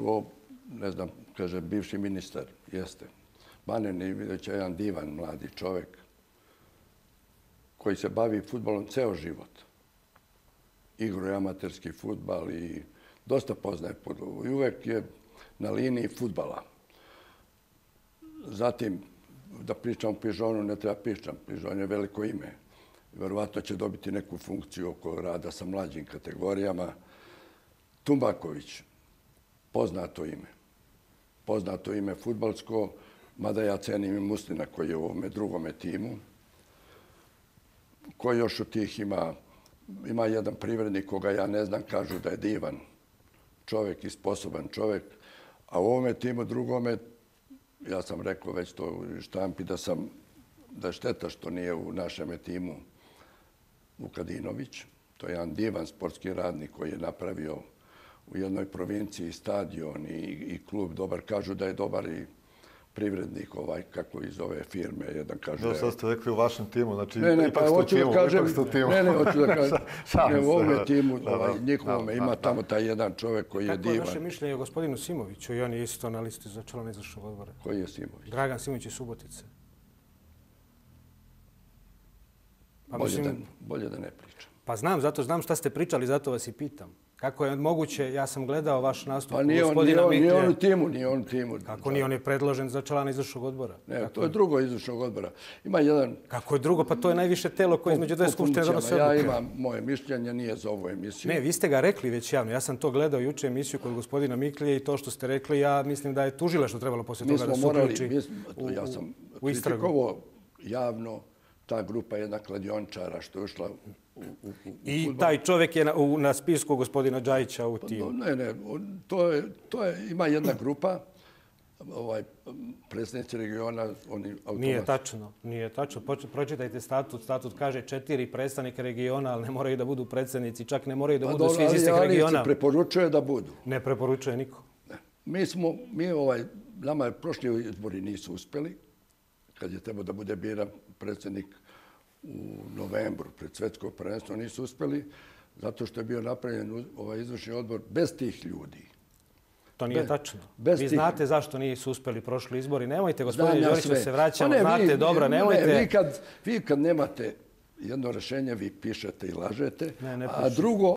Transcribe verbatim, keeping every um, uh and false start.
to, ne znam, kaže bivši ministar, jeste. Mladen Ivić je jedan divan mladi čovjek koji se bavi fudbalom ceo život. Igru je amaterski fudbal i dosta poznaje fudbal. I uvek je na liniji fudbala. Zatim, da pričam o Pižonu, ne treba pričam. Pižon je veliko ime. Verovatno će dobiti neku funkciju oko rada sa mlađim kategorijama. Tumbaković, poznato ime. Poznato ime fudbalsko, mada ja cenim i Muslina koji je u ovome drugome timu. Koji još od tih ima? Ima jedan privrednik koga ja ne znam, kažu da je divan čovjek i sposoban čovjek. A u ovome timu drugome, ja sam rekao već to u štampi da sam, da je šteta što nije u našem timu Vukadinović. To je jedan divan sportski radnik koji je napravio u jednoj provinciji stadion i, i klub dobar. Kažu da je dobar i privrednik, ovaj, kako iz ove firme, jedan kaže... No, sad ste rekli u vašem timu, znači ne, ne, ipak pa ste u hoću timu, da kažem, ipak ste u timu. Ne, ne, hoću da kažem, ne, u ovome timu, da, ovaj, da, njihovome, da, ima da, tamo taj jedan čovjek koji je Kako divan. je vaše mišljenje o gospodinu Simoviću? I on je isto na listi za člana izvršnog odbora. Koji je Simović? Dragan Simović iz Subotice. Pa bolje, mislim, da, bolje da ne pričam. Pa znam, zato znam šta ste pričali, zato vas i pitam. Kako je moguće, ja sam gledao vaš nastup pa nije gospodina on, Miklje. Nije on u timu, nije on u timu. Kako nije, on je predložen za člana izvršnog odbora. Ne, Kako to je drugo izvršnog odbora. Ima jedan... Kako je drugo? Pa to je najviše telo koje između dve skupštine donose odluke. Ja imam moje mišljenje, nije za ovu emisiju. Ne, vi ste ga rekli već javno. Ja sam to gledao juče emisiju kod gospodina Miklje i to što ste rekli, ja mislim da je tužilaštvo trebalo poslije toga da se uključi u, ja sam u istragu. kritikovao javno ta grupa jedna kladiončara što je ušla u, u, u I fudbal. taj čovjek je na, u, na spisku gospodina Džajića u timu. Ne, ne, to je, to je, ima jedna grupa, ovaj, predsjednici regiona, oni automatski... Nije tačno, nije tačno. Pročitajte statut. Statut kaže četiri predstavnika regiona, ali ne moraju da budu predsjednici, čak ne moraju da pa budu dobro, svi iz istih ali, regiona. Ali preporučuje da budu. Ne preporučuje niko. Ne. Mi smo, mi ovaj, nama prošli izbori nisu uspjeli, kad je trebao da bude biran predsjednik u novembru pred svjetsko prvenstvo, nisu uspjeli zato što je bio napravljen ovaj izvršni odbor bez tih ljudi. To nije Be, tačno. Vi tih... znate zašto nisu uspjeli prošli izbori. Nemojte, gospodine Đoriću, se vraćamo. Pa ne, znate vi, dobro, nemojte... Ne, vi, kad, vi kad nemate jedno rješenje, vi pišete i lažete, ne, ne a drugo,